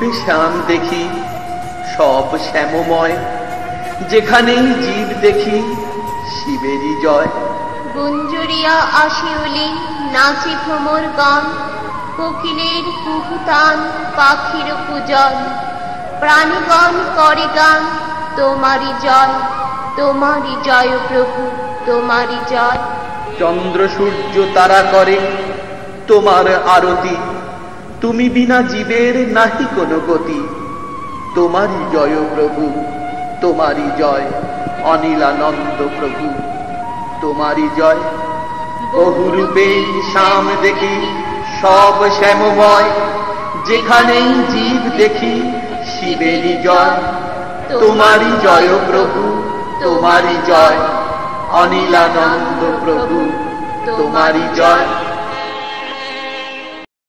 শ্যাম দেখি সব শ্যামময়, যেখানেই জীব দেখি শিবেরই জয়। গুঞ্জরিয়া আশিউলি নাচে ভ্রমর গান, কোকিলের কুহুতান পাখির পূজন, প্রাণীগণ করে গান তোমারই জয়, তোমারই জয় প্রভু, তোমারই জয়। চন্দ্র সূর্য তারা করে তোমার আরতি, তুমি বিনা জীবের নাহি কোনো গতি। তোমারই জয় প্রভু, তোমারই জয়, অনিলানন্দ প্রভু, তোমারই জয়। বহুরূপে শ্যাম দেখি সব শ্যামময়, যেখানেই জীব দেখি শিবেরই জয়। তোমারই জয় প্রভু, তোমারই জয়, অনিলানন্দ প্রভু, তোমারই জয়।